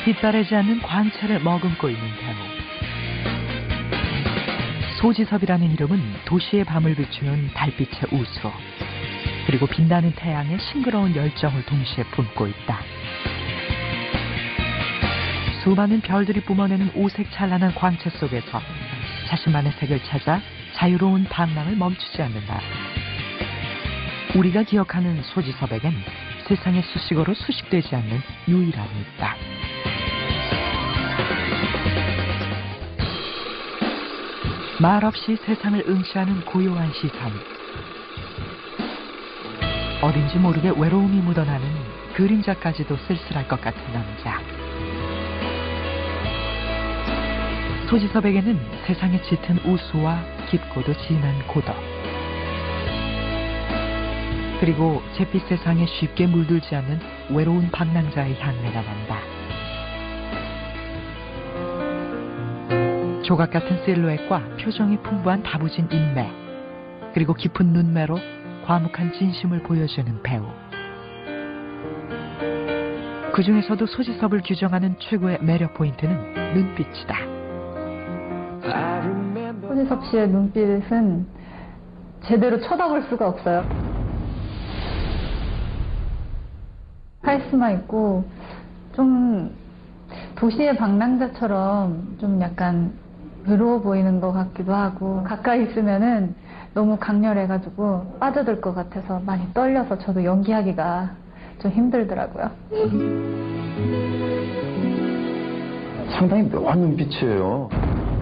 뒷바라지 않는 광채를 머금고 있는 배우. 소지섭이라는 이름은 도시의 밤을 비추는 달빛의 우수, 그리고 빛나는 태양의 싱그러운 열정을 동시에 품고 있다. 수많은 별들이 뿜어내는 오색 찬란한 광채 속에서 자신만의 색을 찾아 자유로운 방랑을 멈추지 않는다. 우리가 기억하는 소지섭에겐 세상의 수식어로 수식되지 않는 유일함이 있다. 말없이 세상을 응시하는 고요한 시선. 어딘지 모르게 외로움이 묻어나는 그림자까지도 쓸쓸할 것 같은 남자. 소지섭에게는 세상의 짙은 우수와 깊고도 진한 고독, 그리고 잿빛 세상에 쉽게 물들지 않는 외로운 방랑자의 향내가 난다. 조각 같은 실루엣과 표정이 풍부한 다부진 인매, 그리고 깊은 눈매로 과묵한 진심을 보여주는 배우. 그 중에서도 소지섭을 규정하는 최고의 매력 포인트는 눈빛이다. 소지섭 씨의 눈빛은 제대로 쳐다볼 수가 없어요. 카리스마 있고 좀 도시의 방랑자처럼 좀 약간 외로워 보이는 것 같기도 하고, 가까이 있으면은 너무 강렬해가지고 빠져들 것 같아서 많이 떨려서 저도 연기하기가 좀 힘들더라고요. 상당히 묘한 눈빛이에요.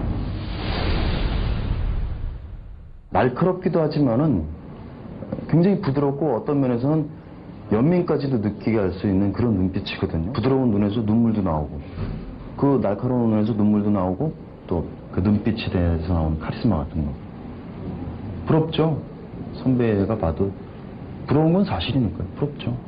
날카롭기도 하지만은 굉장히 부드럽고 어떤 면에서는 연민까지도 느끼게 할 수 있는 그런 눈빛이거든요. 부드러운 눈에서 눈물도 나오고, 그 날카로운 눈에서 눈물도 나오고, 또 그 눈빛에 대해서 나오는 카리스마 같은 거. 부럽죠? 선배가 봐도 부러운 건 사실이니까요. 부럽죠.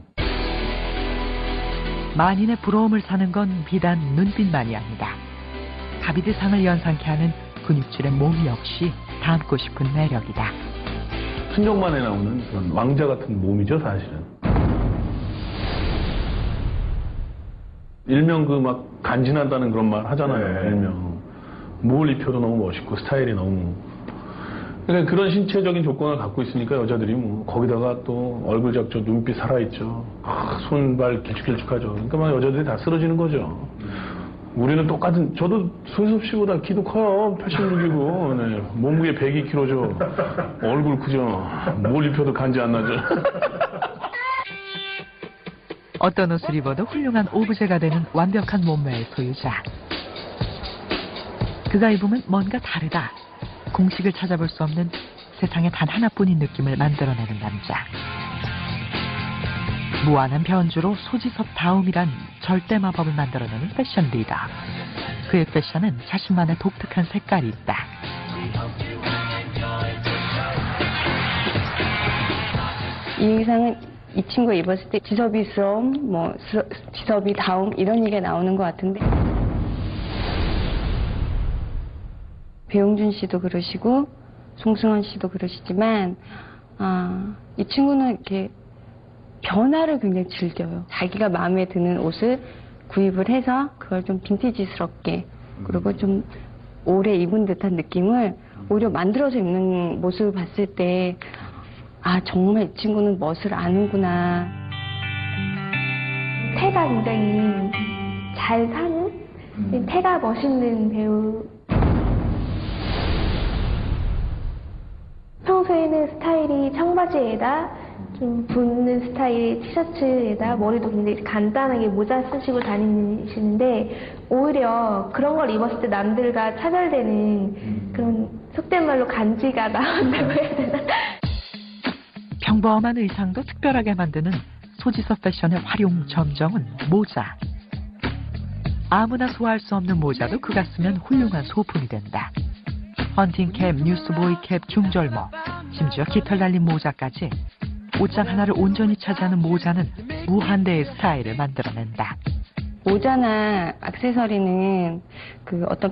만인의 부러움을 사는 건 비단 눈빛만이 아니다. 가비드상을 연상케 하는 근육질의 몸 역시 닮고 싶은 매력이다. 순정만에 나오는 그런 왕자 같은 몸이죠, 사실은. 일명 그 막 간지나다는 그런 말 하잖아요. 네. 일명. 뭘 입혀도 너무 멋있고 스타일이 너무. 그러니까 그런 신체적인 조건을 갖고 있으니까 여자들이 뭐 거기다가 또 얼굴 작죠, 눈빛 살아있죠. 손발 길쭉길쭉하죠. 그러니까 막 여자들이 다 쓰러지는 거죠. 우리는 똑같은, 저도 소지섭 씨보다 키도 커요. 86이고, 네. 몸무게 102kg죠. 얼굴 크죠. 뭘 입혀도 간지 안 나죠. 어떤 옷을 입어도 훌륭한 오브제가 되는 완벽한 몸매의 소유자. 그가 입으면 뭔가 다르다. 공식을 찾아볼 수 없는 세상에 단 하나뿐인 느낌을 만들어내는 남자. 무한한 변주로 소지섭다움이란 절대 마법을 만들어내는 패션 리더. 그의 패션은 자신만의 독특한 색깔이 있다. 이 의상은 이 친구가 입었을 때 지섭이스러움, 지섭이다움 이런 얘기가 나오는 것 같은데, 배용준 씨도 그러시고 송승헌 씨도 그러시지만 이 친구는 이렇게 변화를 굉장히 즐겨요. 자기가 마음에 드는 옷을 구입을 해서 그걸 좀 빈티지스럽게, 그리고 좀 오래 입은 듯한 느낌을 오히려 만들어서 입는 모습을 봤을 때 정말 이 친구는 멋을 아는구나. 태가 굉장히 잘 사는, 태가 멋있는 배우. 평소에는 스타일이 청바지에다 좀 붙는 스타일의 티셔츠에다 머리도 굉장히 간단하게 모자 쓰시고 다니시는데, 오히려 그런 걸 입었을 때 남들과 차별되는 그런 속된 말로 간지가 나온다고 해야 되나? 평범한 의상도 특별하게 만드는 소지섭 패션의 활용 점정은 모자. 아무나 소화할 수 없는 모자도 그가 쓰면 훌륭한 소품이 된다. 헌팅캡, 뉴스보이 캡, 중절모, 심지어 깃털 달린 모자까지 옷장 하나를 온전히 차지하는 모자는 무한대의 스타일을 만들어낸다. 모자나 액세서리는 그 어떤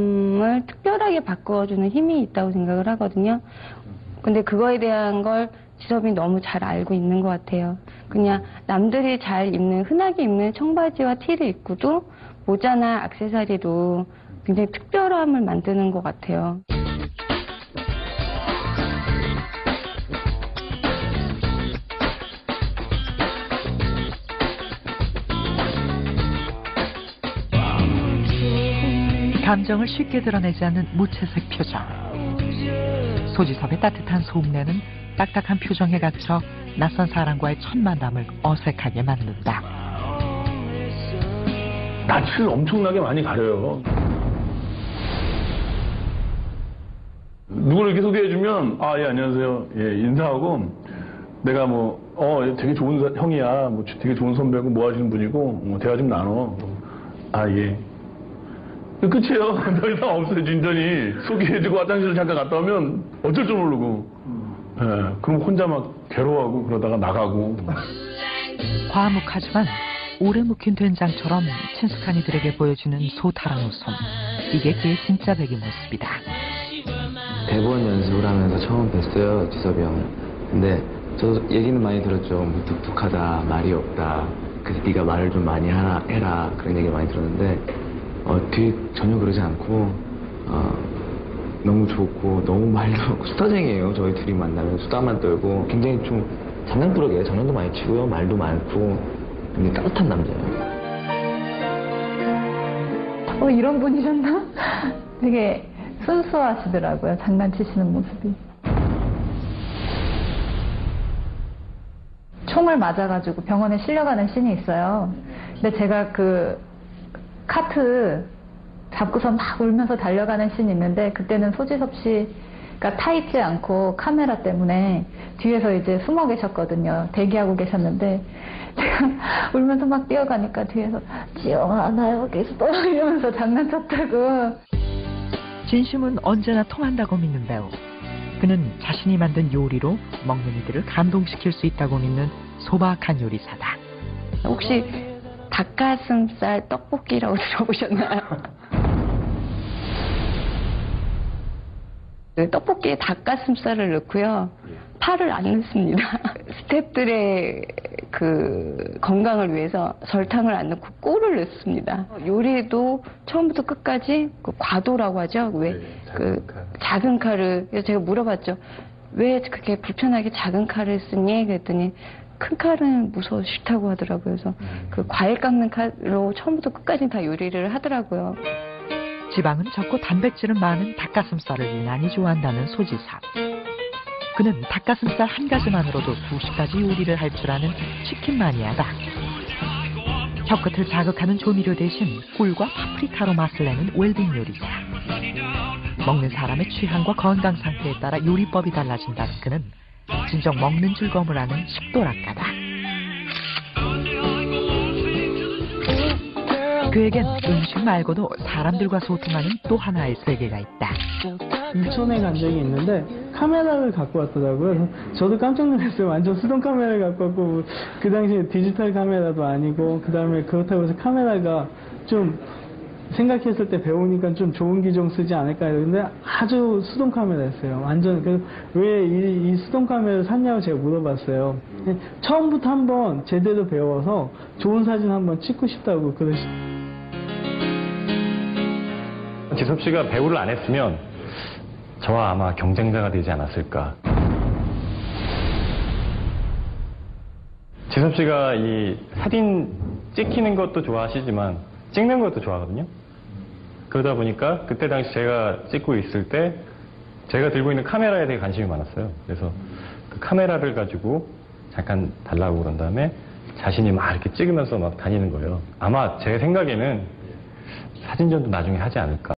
평범함을 특별하게 바꿔주는 힘이 있다고 생각을 하거든요. 근데 그거에 대한 걸 지섭이 너무 잘 알고 있는 것 같아요. 그냥 남들이 잘 입는, 흔하게 입는 청바지와 티를 입고도 모자나 액세서리로 굉장히 특별함을 만드는 것 같아요. 감정을 쉽게 드러내지 않는 무채색 표정. 소지섭의 따뜻한 속내는 딱딱한 표정에 갇혀 낯선 사람과의 첫 만남을 어색하게 만든다. 낯을 엄청나게 많이 가려요. 누구를 이렇게 소개해주면, 아, 예, 안녕하세요. 예, 인사하고, 내가 되게 좋은 형이야. 되게 좋은 선배고, 뭐 하시는 분이고, 대화 좀 나눠. 아, 예. 끝이에요. 더 이상 없어요, 진전이. 소개해주고 화장실 잠깐 갔다 오면 어쩔 줄 모르고. 예, 그럼 혼자 막 괴로워하고 그러다가 나가고. 과묵하지만 오래 묵힌 된장처럼 친숙한 이들에게 보여주는 소탈한 웃음. 이게 그의 진짜 백의 모습이다. 대본 연습을 하면서 처음 뵀어요, 지섭이 형을. 근데 저도 얘기는 많이 들었죠. 무뚝뚝하다, 말이 없다. 그래서 네가 말을 좀 많이 해라. 그런 얘기 많이 들었는데 뒤에 전혀 그러지 않고 너무 좋고 너무 말도 수다쟁이에요. 저희 둘이 만나면 수다만 떨고 굉장히 좀 장난꾸러기예요. 장난도 많이 치고요. 말도 많고 굉장히 따뜻한 남자예요. 이런 분이셨나? 되게 순수하시더라고요. 장난치시는 모습이. 총을 맞아가지고 병원에 실려가는 씬이 있어요. 근데 제가 그 카트 잡고서 막 울면서 달려가는 씬이 있는데 그때는 소지섭 씨가 타 있지 않고 카메라 때문에 뒤에서 이제 숨어 계셨거든요. 대기하고 계셨는데 제가 울면서 막 뛰어가니까 뒤에서 지영아 나 여기 있어 이러면서 장난쳤다고. 진심은 언제나 통한다고 믿는 배우. 그는 자신이 만든 요리로 먹는 이들을 감동시킬 수 있다고 믿는 소박한 요리사다. 혹시 닭가슴살 떡볶이라고 들어보셨나요? 떡볶이에 닭가슴살을 넣고요. 파를 안 넣습니다. 스태프들의 그 건강을 위해서 설탕을 안 넣고 꿀을 넣습니다. 요리도 처음부터 끝까지 그 과도라고 하죠. 왜 그 작은 칼을 그래서 제가 물어봤죠. 왜 그렇게 불편하게 작은 칼을 쓰니? 그랬더니 큰 칼은 무서워 싫다고 하더라고요. 그래서 그 과일 깎는 칼로 처음부터 끝까지 다 요리를 하더라고요. 지방은 적고 단백질은 많은 닭가슴살을 유난히 좋아한다는 소지섭. 그는 닭가슴살 한 가지만으로도 2시까지 요리를 할 줄 아는 치킨 마니아다. 혀끝을 자극하는 조미료 대신 꿀과 파프리카로 맛을 내는 웰빙 요리사. 먹는 사람의 취향과 건강 상태에 따라 요리법이 달라진다는 그는 진정 먹는 즐거움을 아는 식도락가다. 그에겐 음식 말고도 사람들과 소통하는 또 하나의 세계가 있다. 인천에 간 적이 있는데 카메라를 갖고 왔더라고요. 그래서 저도 깜짝 놀랐어요. 완전 수동 카메라를 갖고 왔고 그 당시에 디지털 카메라도 아니고 그 다음에 그렇다고 해서 카메라가 좀 생각했을 때 배우니까 좀 좋은 기종 쓰지 않을까 했는데 아주 수동 카메라였어요. 완전 왜 이 수동 카메라를 샀냐고 제가 물어봤어요. 처음부터 한번 제대로 배워서 좋은 사진 한번 찍고 싶다고 그러시더라고요. 지섭 씨가 배우를 안 했으면 저와 아마 경쟁자가 되지 않았을까. 지섭 씨가 이 사진 찍히는 것도 좋아하시지만 찍는 것도 좋아하거든요. 그러다 보니까 그때 당시 제가 찍고 있을 때 제가 들고 있는 카메라에 대해 관심이 많았어요. 그래서 그 카메라를 가지고 잠깐 달라고 그런 다음에 자신이 막 이렇게 찍으면서 막 다니는 거예요. 아마 제 생각에는 사진전도 나중에 하지 않을까.